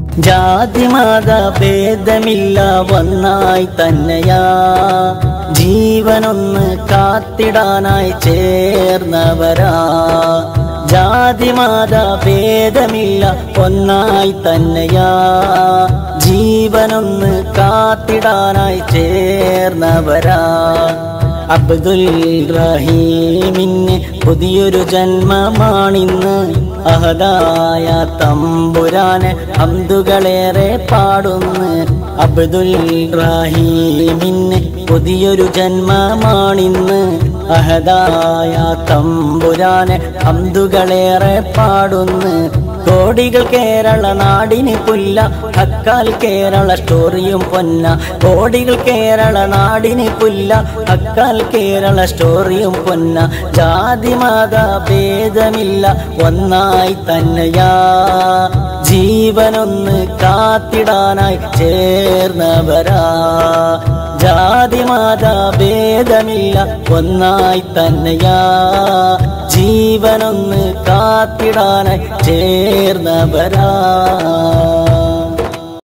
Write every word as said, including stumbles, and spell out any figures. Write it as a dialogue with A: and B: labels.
A: ജാതി മത ഭേദമില്ല ഒന്നായി തന്നെയാ ജീവനൊന്ന് കാത്തിടാനായി ചേർന്നവരാ ജാതി മത ഭേദമില്ല ഒന്നായി തന്നെയാ ജീവനൊന്ന് കാത്തിടാനായി ചേർന്നവരാ അബ്ദുൽ റഹീമിന് പുതിയൊരു ജന്മമാണിന്ന് അഹദായ തമ്പുരാന് ഹംദുകളേറെ പാടുന്നു അബ്ദുൽ റഹീമിന് പുതിയൊരു ജന്മമാണിന്ന് അഹദായ തമ്പുരാന് ഹംദുകളേറെ പാടുന്നു കോടികൾ കേരള നാടിന് പുല്ല ഹക്കാൽ കേരള സ്റ്റോറിയും പൊന്ന കോടികൾ കേരള നാടിന് പുല്ല ഹക്കാൽ കേരള സ്റ്റോറിയും പൊന്ന ജാതി മത ഭേദമില്ല ഒന്നായി തന്നെയാ ജീവനൊന്ന് കാത്തിടാനായി ചേർന്നവരാ ജാതി മത ഭേദമില്ല ഒന്നായി തന്നെയാ ജീവനൊന്ന് കാത്തിടാനായി ചേർന്നവരാ